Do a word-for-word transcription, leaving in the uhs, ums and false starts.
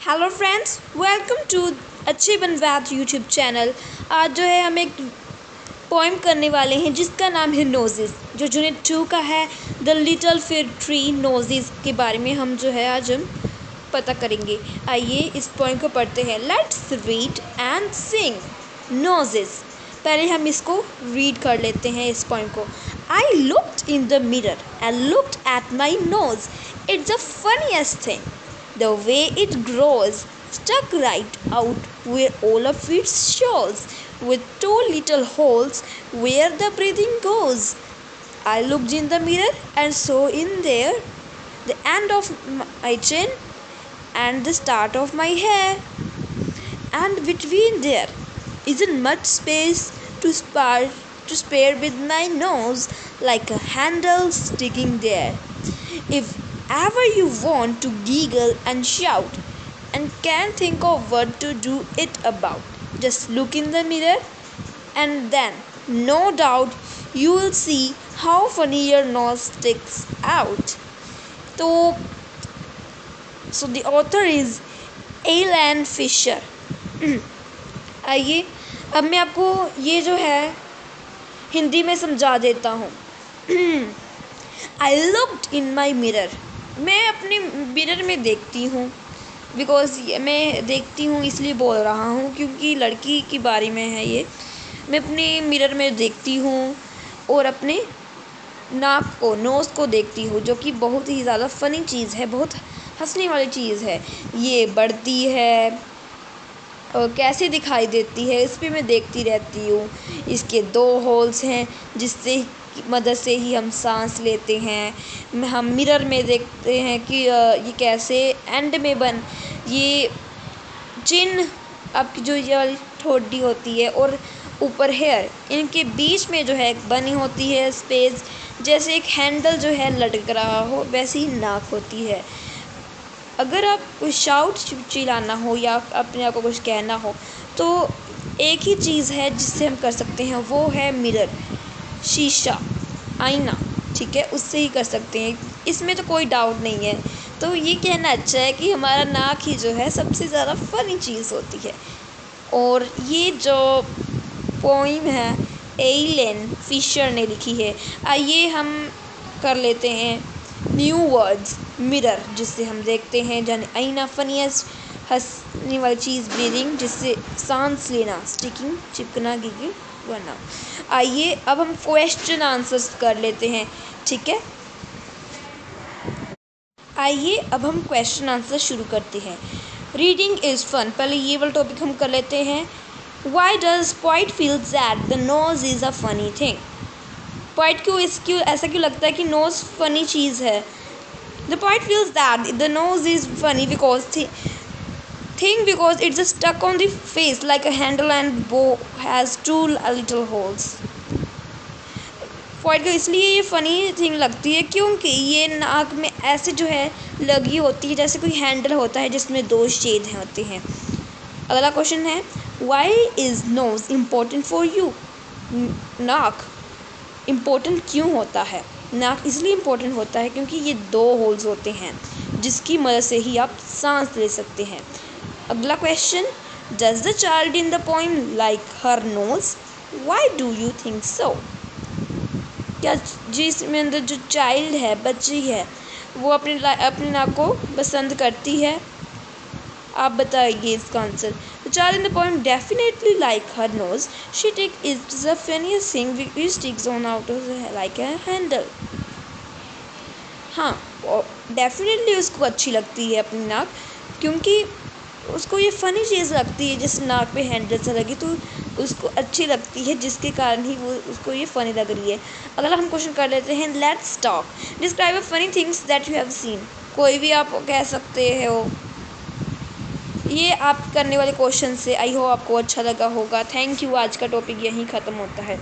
Hello friends, welcome to अच्छे बन वैद YouTube channel. आज जो है हम एक पोएम करने वाले हैं जिसका नाम है नोजेस, जो यूनिट टू का है। The little fig tree noses के बारे में हम जो है आज हम पता करेंगे। आइए इस पोएम को पढ़ते हैं। Let's read and sing noses. पहले हम इसको रीड कर लेते हैं इस पोएम को। I looked in the mirror and looked at my nose. It's the funniest thing the way it grows, stuck right out where all of it shows, with two little holes where the breathing goes. I looked in the mirror and saw in there the end of my chin and the start of my hair, and between there isn't much space to spare to spare with my nose like a handle sticking there. If ever you want to giggle and shout and can't think of what to do it about, just look in the mirror and then no doubt you will see how funny your nose sticks out. So, so the author is Alan Fisher. आइए अब मैं आपको ये जो है हिंदी में समझा देता हूँ। आई लुक्ड इन माई मिरर, मैं अपने मिरर में देखती हूँ। बिकॉज मैं देखती हूँ इसलिए बोल रहा हूँ क्योंकि लड़की के बारे में है ये। मैं अपने मिरर में देखती हूँ और अपने नाक को, नोज़ को देखती हूँ, जो कि बहुत ही ज़्यादा फ़नी चीज़ है, बहुत हंसने वाली चीज़ है। ये बढ़ती है और कैसे दिखाई देती है इस पर मैं देखती रहती हूँ। इसके दो होल्स हैं जिससे मदद से ही हम सांस लेते हैं। हम मिरर में देखते हैं कि ये कैसे एंड में बन ये चिन आपकी जो ये ठोड़ी होती है और ऊपर हेयर, इनके बीच में जो है बनी होती है स्पेस, जैसे एक हैंडल जो है लटक रहा हो वैसी ही नाक होती है। अगर आप कुछ शाउट चिल्लाना हो या अपने आप को कुछ कहना हो तो एक ही चीज़ है जिससे हम कर सकते हैं, वो है मिरर, शीशा, आईना। ठीक है, उससे ही कर सकते हैं, इसमें तो कोई डाउट नहीं है। तो ये कहना अच्छा है कि हमारा नाक ही जो है सबसे ज़्यादा फ़नी चीज़ होती है। और ये जो पोइम है एलन फिशर ने लिखी है। आइए हम कर लेते हैं न्यू वर्ड्स। मिरर जिससे हम देखते हैं, जाने आईना, फनीएस्ट हंसने वाली चीज़, ब्रीदिंग जिससे सांस लेना, स्टिकिंग चिपकना, गिगिंग वरना। आइए अब हम क्वेश्चन आंसर्स कर लेते हैं। ठीक है, आइए अब हम क्वेश्चन आंसर शुरू करते हैं। रीडिंग इज़ फन, पहले ये वाला टॉपिक हम कर लेते हैं। Why does poet feel that the nose is a funny thing? Poet क्यों इस क्यों ऐसा क्यों लगता है कि नोज़ फनी चीज़ है? The poet feels that the nose is funny because th- thing because it's stuck on the face like a handle and bow has two little holes. Poet को इसलिए ये फ़नी थिंग लगती है क्योंकि ये नाक में ऐसे जो है लगी होती है जैसे कोई हैंडल होता है जिसमें दो छेद होते हैं। अगला क्वेश्चन है, why is nose important for you? नाक इम्पोर्टेंट क्यों होता है? नाक इसलिए इम्पोर्टेंट होता है क्योंकि ये दो होल्स होते हैं जिसकी मदद से ही आप सांस ले सकते हैं। अगला question, does the child in the poem like her nose? Why do you think so? क्या जिसमें अंदर जो चाइल्ड है, बच्ची है, वो अपने अपने नाक को पसंद करती है? आप बताइए इसका answer. The child in the poem definitely like her nose. She thinks it's the funniest thing which sticks on out of the like a handle. हाँ, डेफिनेटली उसको अच्छी लगती है अपनी नाक, क्योंकि उसको ये फ़नी चीज़ लगती है। जिस नाक पे हैंडल से लगी तो उसको अच्छी लगती है, जिसके कारण ही वो उसको ये फ़नी लग रही है। अगला हम क्वेश्चन कर लेते हैं, let's talk. Describe a funny things that you have seen. कोई भी आप कह सकते हो। ये आप करने वाले क्वेश्चन से आई होप आपको अच्छा लगा होगा। Thank you. आज का टॉपिक यहीं ख़त्म होता है।